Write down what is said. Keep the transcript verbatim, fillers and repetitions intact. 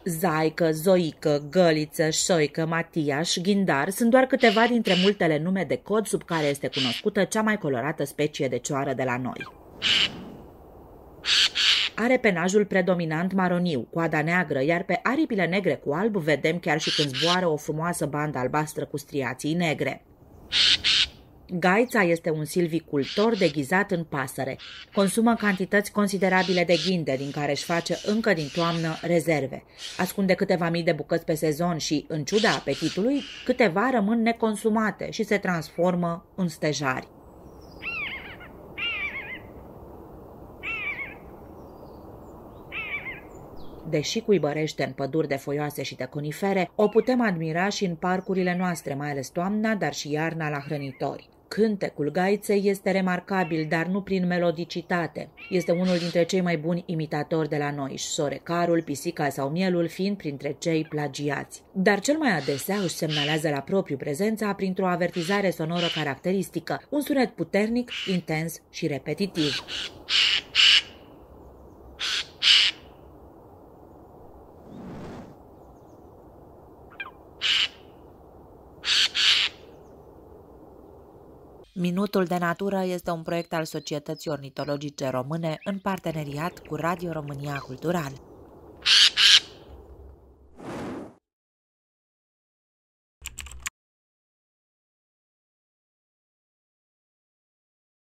Zaică, Zoică, Găliță, Șoică, Matiaș, Ghindar sunt doar câteva dintre multele nume de cod sub care este cunoscută cea mai colorată specie de cioară de la noi. Are penajul predominant maroniu, coada neagră, iar pe aripile negre cu alb vedem chiar și când zboară o frumoasă bandă albastră cu striații negre. Gaița este un silvicultor deghizat în pasăre. Consumă cantități considerabile de ghinde, din care își face încă din toamnă rezerve. Ascunde câteva mii de bucăți pe sezon și, în ciuda apetitului, câteva rămân neconsumate și se transformă în stejari. Deși cuibărește în păduri de foioase și de conifere, o putem admira și în parcurile noastre, mai ales toamna, dar și iarna la hrănitori. Cântecul gaiței este remarcabil, dar nu prin melodicitate. Este unul dintre cei mai buni imitatori de la noi, șorecarul, pisica sau mielul fiind printre cei plagiați. Dar cel mai adesea își semnalează la propriu prezența printr-o avertizare sonoră caracteristică, un sunet puternic, intens și repetitiv. Minutul de natură este un proiect al Societății Ornitologice Române în parteneriat cu Radio România Cultural.